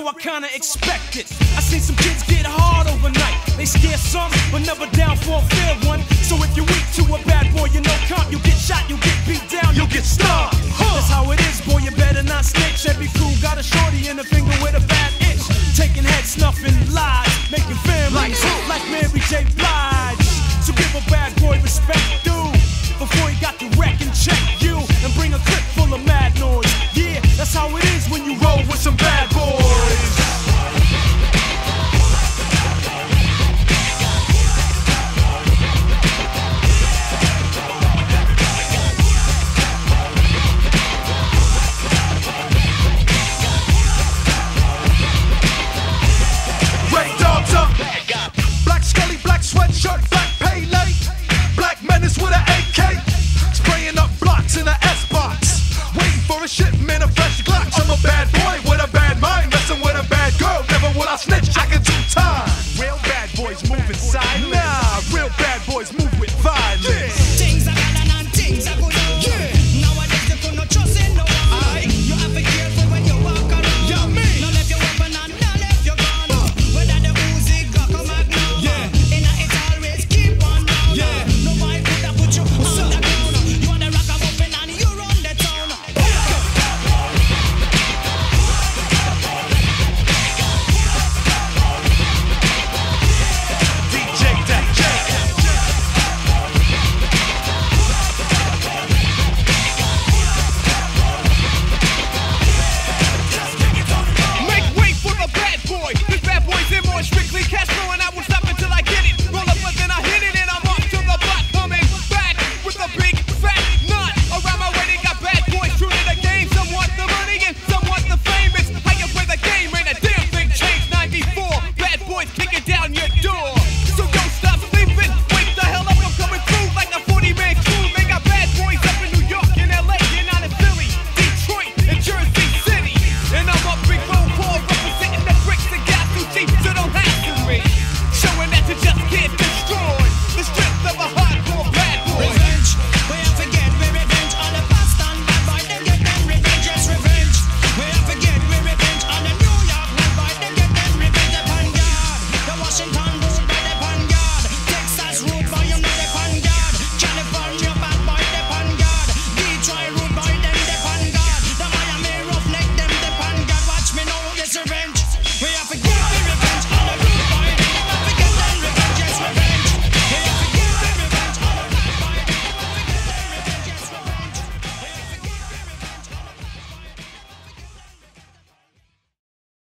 so I kinda expect it. I seen some kids get hard overnight. They scare some, but never down for a fair one. So if you're weak to a bad boy, you know comp. You get shot, you get beat down, you get stunned. That's how it is, boy, you better not snitch. Every crew got a shorty in the finger with a bad itch. Taking head snuffing lies, making families like Mary J. Blige. So give a bad boy respect.